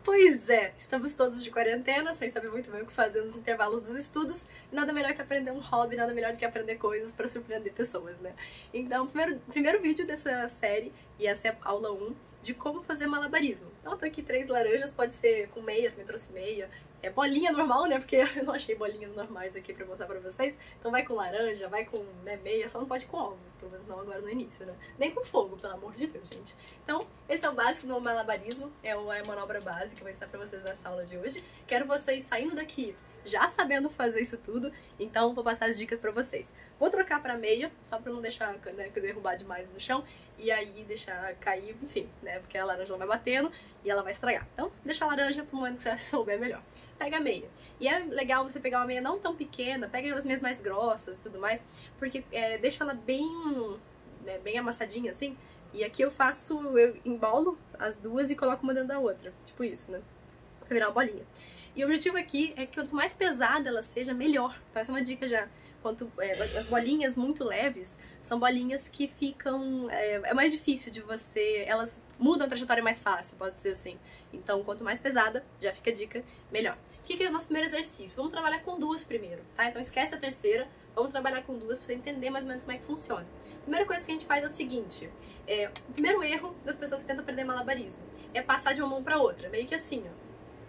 Pois é, estamos todos de quarentena, sem saber muito bem o que fazer nos intervalos dos estudos. Nada melhor que aprender um hobby, nada melhor do que aprender coisas para surpreender pessoas, né? Então, primeiro vídeo dessa série, e essa é a aula 1, de como fazer malabarismo. Então, eu tô aqui 3 laranjas, pode ser com meia, também trouxe meia. É bolinha normal, né? Porque eu não achei bolinhas normais aqui pra mostrar pra vocês. Então vai com laranja, vai com meia, só não pode com ovos, pelo menos não agora no início, né? Nem com fogo, pelo amor de Deus, gente. Então, esse é o básico do malabarismo, é a manobra básica que eu vou ensinar pra vocês nessa aula de hoje. Quero vocês saindo daqui já sabendo fazer isso tudo, então vou passar as dicas pra vocês. Vou trocar pra meia, só pra não deixar, né, derrubar demais no chão, e aí deixar cair, enfim, né, porque a laranja ela vai batendo e ela vai estragar. Então, deixa a laranja pro momento que você souber melhor. Pega a meia. E é legal você pegar uma meia não tão pequena, pega as meias mais grossas e tudo mais, porque deixa ela bem, né, bem amassadinha assim, e aqui eu embolo as duas e coloco uma dentro da outra, tipo isso, né, pra virar uma bolinha. E o objetivo aqui é que quanto mais pesada ela seja, melhor. Então essa é uma dica já. As bolinhas muito leves são bolinhas que ficam... É mais difícil de você... Elas mudam a trajetória mais fácil, pode ser assim. Então quanto mais pesada, já fica a dica, melhor. O que é o nosso primeiro exercício? Vamos trabalhar com duas primeiro, tá? Então esquece a terceira, vamos trabalhar com duas pra você entender mais ou menos como é que funciona. A primeira coisa que a gente faz é o seguinte. O primeiro erro das pessoas que tentam aprender malabarismo é passar de uma mão pra outra. Meio que assim, ó.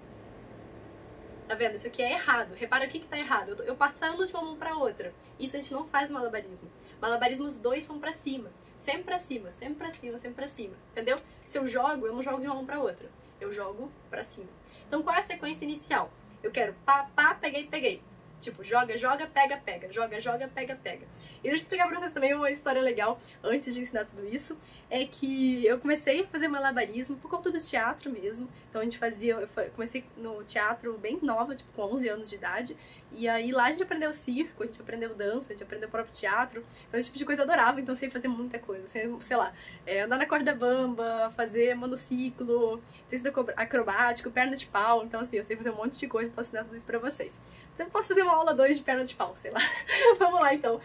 Tá vendo? Isso aqui é errado. Repara o que tá errado. Eu passando de uma mão pra outra. Isso a gente não faz malabarismo. Malabarismo, os dois são pra cima. Sempre pra cima, sempre pra cima, sempre pra cima. Entendeu? Se eu não jogo de uma mão pra outra. Eu jogo pra cima. Então qual é a sequência inicial? Eu quero pá, pá, peguei, peguei. Tipo, joga, joga, pega, pega. Joga, joga, pega, pega. E deixa eu explicar pra vocês também uma história legal, antes de ensinar tudo isso. É que eu comecei a fazer malabarismo por conta do teatro mesmo. Então eu comecei no teatro bem nova, tipo com 11 anos de idade. E aí lá a gente aprendeu circo, a gente aprendeu dança, a gente aprendeu o próprio teatro. Então esse tipo de coisa eu adorava, então eu sei fazer muita coisa. Sei lá, andar na corda bamba, fazer monociclo, tecido acrobático, perna de pau. Então assim, eu sei fazer um monte de coisa, posso ensinar tudo isso pra vocês. Então eu posso fazer uma aula 2 de perna de pau, sei lá. Vamos lá então.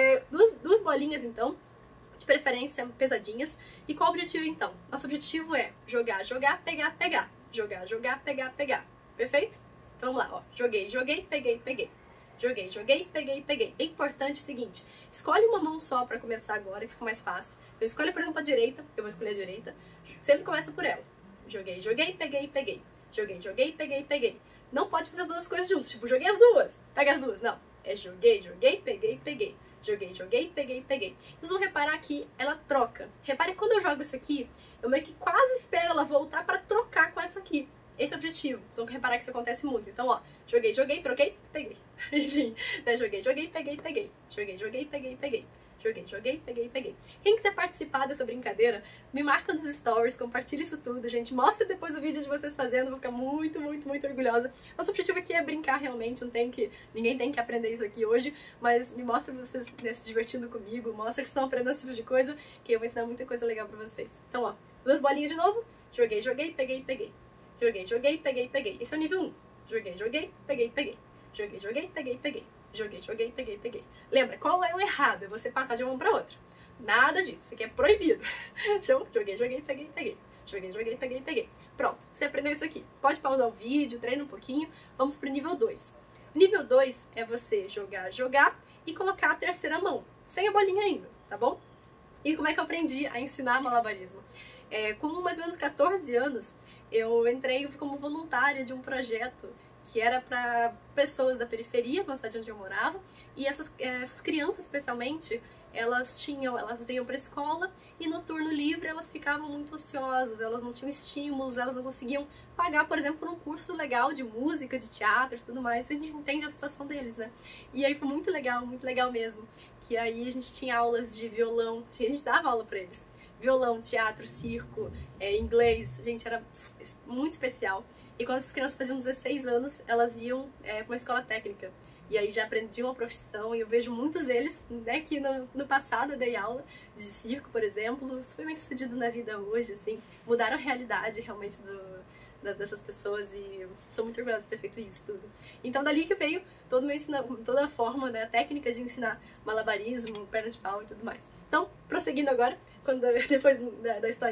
Duas bolinhas então, de preferência pesadinhas. E qual o objetivo então? Nosso objetivo é jogar, jogar, pegar, pegar. Jogar, jogar, pegar, pegar. Perfeito? Então vamos lá, ó. Joguei, joguei, peguei, peguei. Joguei, joguei, peguei, peguei. É importante o seguinte, escolhe uma mão só pra começar agora, que fica mais fácil. Então escolhe, por exemplo, a direita, eu vou escolher a direita. Sempre começa por ela. Joguei, joguei, peguei, peguei. Joguei, joguei, peguei, peguei. Não pode fazer as duas coisas juntas, tipo, joguei as duas, pega as duas. Não, é joguei, joguei, peguei, peguei. Joguei, joguei, peguei, peguei. Vocês vão reparar que ela troca. Repare que quando eu jogo isso aqui, eu meio que quase espero ela voltar pra trocar com essa aqui. Esse é o objetivo. Vocês vão reparar que isso acontece muito. Então, ó, joguei, joguei, troquei, peguei. Enfim, né? Joguei, joguei, peguei, peguei. Joguei, joguei, peguei, peguei. Joguei, joguei, peguei, peguei. Quem quiser participar dessa brincadeira, me marca nos stories, compartilha isso tudo, gente. Mostra depois o vídeo de vocês fazendo, vou ficar muito, muito, muito orgulhosa. Nosso objetivo aqui é brincar realmente, ninguém tem que aprender isso aqui hoje, mas me mostra vocês, né, se divertindo comigo, mostra que estão aprendendo esse tipo de coisa, que eu vou ensinar muita coisa legal pra vocês. Então, ó, duas bolinhas de novo. Joguei, joguei, peguei, peguei. Joguei, joguei, peguei, peguei. Esse é o nível 1. Joguei, joguei, peguei, peguei. Joguei, joguei, peguei, peguei. Joguei, joguei, peguei, peguei. Lembra, qual é o errado? É você passar de uma mão pra outra. Nada disso, isso aqui é proibido. Então, joguei, joguei, peguei, peguei. Joguei, joguei, peguei, peguei. Pronto, você aprendeu isso aqui. Pode pausar o vídeo, treina um pouquinho. Vamos pro nível 2. Nível 2 é você jogar, jogar e colocar a terceira mão. Sem a bolinha ainda, tá bom? E como é que eu aprendi a ensinar malabarismo? Com mais ou menos 14 anos, eu entrei como voluntária de um projeto que era para pessoas da periferia, na cidade onde eu morava, e essas crianças especialmente, elas iam para a escola e no turno livre elas ficavam muito ociosas, elas não tinham estímulos, elas não conseguiam pagar, por exemplo, por um curso legal de música, de teatro e tudo mais. A gente entende a situação deles, né? E aí foi muito legal mesmo, que aí a gente tinha aulas de violão, assim, a gente dava aula para eles. Violão, teatro, circo, inglês, gente, era muito especial. E quando essas crianças faziam 16 anos, elas iam para uma escola técnica. E aí já aprendiam uma profissão, e eu vejo muitos deles, né, que no passado eu dei aula de circo, por exemplo, super bem sucedidos na vida hoje, assim, mudaram a realidade realmente dessas pessoas e sou muito orgulhosa de ter feito isso tudo. Então dali que veio toda a forma, né, a técnica de ensinar malabarismo, perna de pau e tudo mais. Então, prosseguindo agora, depois da historinha,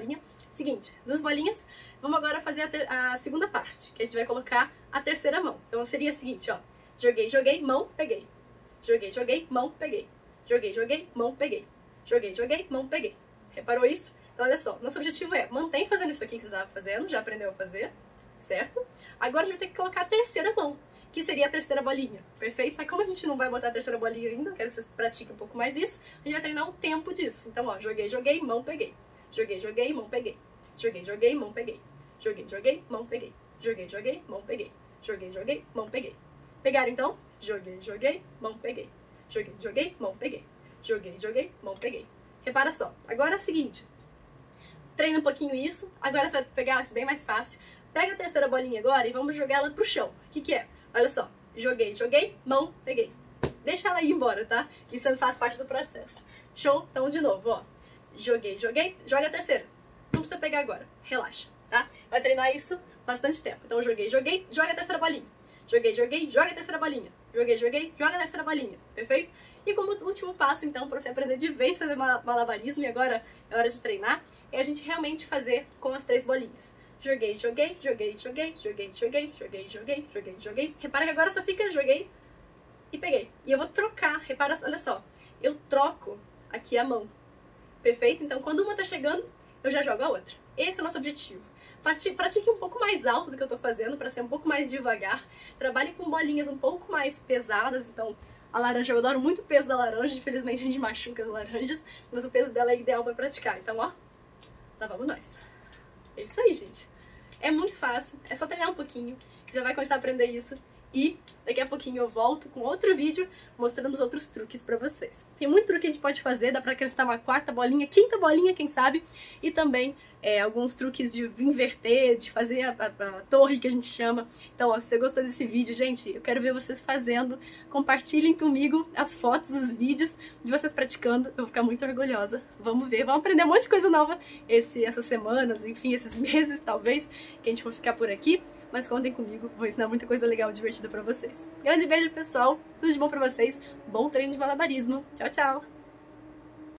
Seguinte, 2 bolinhas. Vamos agora fazer a segunda parte, que a gente vai colocar a terceira mão. Então seria o seguinte, ó. Joguei, joguei, mão, peguei. Joguei, joguei, mão, peguei. Joguei, joguei, mão, peguei. Joguei, joguei, mão, peguei. Reparou isso? Então olha só, nosso objetivo é mantém fazendo isso aqui que você estava fazendo, já aprendeu a fazer, certo? Agora a gente vai ter que colocar a terceira mão, que seria a terceira bolinha, perfeito? Só que como a gente não vai botar a terceira bolinha ainda, quero que vocês pratiquem um pouco mais isso, a gente vai treinar o tempo disso. Então, ó, joguei, joguei, mão, peguei. Joguei, joguei, mão, peguei. Joguei, joguei, mão, peguei. Joguei, joguei, mão, peguei. Joguei, joguei, mão, peguei. Joguei, joguei, mão, peguei. Pegaram então? Joguei, joguei, mão, peguei. Joguei, joguei, mão, peguei. Joguei, joguei, mão, peguei. Repara só, agora é o seguinte, treina um pouquinho isso, agora você vai pegar isso bem mais fácil. Pega a terceira bolinha agora e vamos jogar ela pro chão. O que que é? Olha só, joguei, joguei, mão, peguei. Deixa ela ir embora, tá? Isso faz parte do processo. Show? Então de novo, ó. Joguei, joguei, joga a terceira. Não precisa pegar agora, relaxa, tá? Vai treinar isso bastante tempo. Então joguei, joguei, joga a terceira bolinha. Joguei, joguei, joga a terceira bolinha. Joguei, joguei, joga a terceira bolinha. Perfeito? E como último passo, então, para você aprender de vez fazer malabarismo, e agora é hora de treinar, é a gente realmente fazer com as 3 bolinhas. Joguei, joguei, joguei, joguei, joguei, joguei, joguei, joguei, joguei, joguei. Repara que agora só fica joguei e peguei. E eu vou trocar, repara, olha só. Eu troco aqui a mão. Perfeito? Então, quando uma tá chegando, eu já jogo a outra. Esse é o nosso objetivo. Pratique um pouco mais alto do que eu tô fazendo, para ser um pouco mais devagar. Trabalhe com bolinhas um pouco mais pesadas, então... A laranja, eu adoro muito o peso da laranja, infelizmente a gente machuca as laranjas, mas o peso dela é ideal pra praticar. Então, ó, lá vamos nós. É isso aí, gente. É muito fácil, é só treinar um pouquinho, já vai começar a aprender isso. E daqui a pouquinho eu volto com outro vídeo mostrando os outros truques pra vocês. Tem muito truque que a gente pode fazer, dá pra acrescentar uma 4ª bolinha, 5ª bolinha, quem sabe. E também alguns truques de inverter, de fazer a torre que a gente chama. Então, ó, se você gostou desse vídeo, gente, eu quero ver vocês fazendo. Compartilhem comigo as fotos, os vídeos de vocês praticando. Eu vou ficar muito orgulhosa. Vamos ver, vamos aprender um monte de coisa nova essas semanas, enfim, esses meses talvez, que a gente for ficar por aqui. Mas contem comigo, vou ensinar muita coisa legal e divertida pra vocês. Grande beijo, pessoal. Tudo de bom pra vocês. Bom treino de malabarismo. Tchau, tchau.